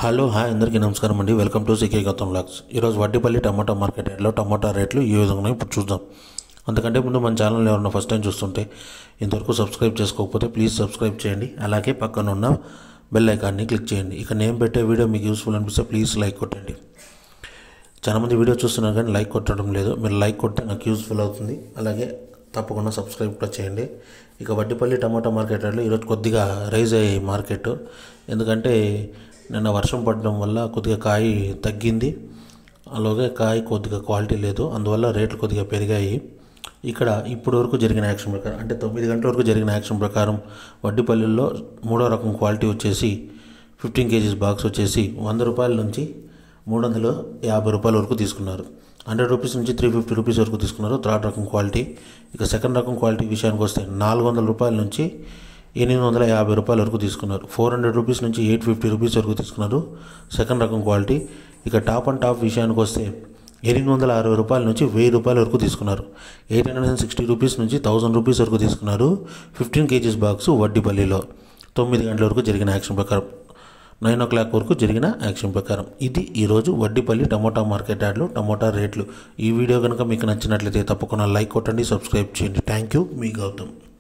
Hello hi అందరికీ నమస్కారం అండి. Welcome to CK Gautam vlogs. ఈరోజు వడ్డిపల్లి టమాటా మార్కెట్ యార్డ్లో టమాటా రేట్లు ఈ విధంగా ఇప్పుడు చూద్దాం. అంతకంటే ముందు మన ఛానల్ ఎవరైనా ఫస్ట్ టైం చూస్తుంటే ఇంతవరకు సబ్స్క్రైబ్ చేసుకోకపోతే ప్లీజ్ సబ్స్క్రైబ్ చేయండి. అలాగే పక్కన ఉన్న బెల్ ఐకాన్ని క్లిక్ చేయండి. ఇక నేను పెట్టే వీడియో మీకు యూస్ఫుల్ అనిపిస్తే ప్లీజ్ లైక్ కొట్టండి. చాలామంది వీడియో చూస్తున్నారు కానీ లైక్ కొట్టడం లేదు. మీరు లైక్ కొడితే నాకు యూస్ఫుల్ అవుతుంది. అలాగే తప్పకుండా సబ్స్క్రైబ్ కూడా చేయండి. ఇక వడ్డిపల్లి టమాటా మార్కెట్ యార్డ్లో ఈరోజు కొద్దిగా రైజ్ అయ్యాయి మార్కెట్. ఎందుకంటే నిన్న వర్షం పడడం వల్ల కొద్దిగా కాయ తగ్గింది. అలాగే కాయ కొద్దిగా క్వాలిటీ లేదు, అందువల్ల రేట్లు కొద్దిగా పెరిగాయి. ఇక్కడ ఇప్పటి వరకు జరిగిన యాక్షన్ ప్రకారం అంటే 9 గంటల వరకు జరిగిన యాక్షన్ ప్రకారం వడ్డిపల్లిలో మూడో రకం క్వాలిటీ వచ్చేసి 15 kgs బాక్స్ వచ్చేసి 100 రూపాయల నుంచి 350 రూపాయల వరకు తీసుకున్నారు. 100 రూపీస్ నుంచి 350 రూపీస్ వరకు తీసుకున్నారు థర్డ్ రకం క్వాలిటీ. ఇక సెకండ్ రకం క్వాలిటీ విషయానికి వస్తే 400 రూపాయల నుంచి 850 రూపాయల వరకు తీసుకున్నారు. 400 రూపీస్ నుంచి 850 రూపీస్ వరకు తీసుకున్నారు సెకండ్ రకం క్వాలిటీ. ఇక టాప్ అండ్ టాప్ విషయానికి వస్తే 860 రూపాయల నుంచి 1000 రూపాయల వరకు తీసుకున్నారు. 860 రూపీస్ నుంచి 1000 రూపీస్ వరకు తీసుకున్నారు 15 kgs బాక్స్ వడ్డిపల్లిలో 9 గంటల వరకు జరిగిన యాక్షన్ ప్రకారం, 9 o'clock వరకు జరిగిన యాక్షన్ ప్రకారం. ఇది ఈరోజు వడ్డిపల్లి టమోటా మార్కెట్ యార్డ్లో టమోటా రేట్లు. ఈ వీడియో కనుక మీకు నచ్చినట్లయితే తప్పకుండా లైక్ కొట్టండి, సబ్స్క్రైబ్ చేయండి. థ్యాంక్ యూ, మీ గౌతమ్.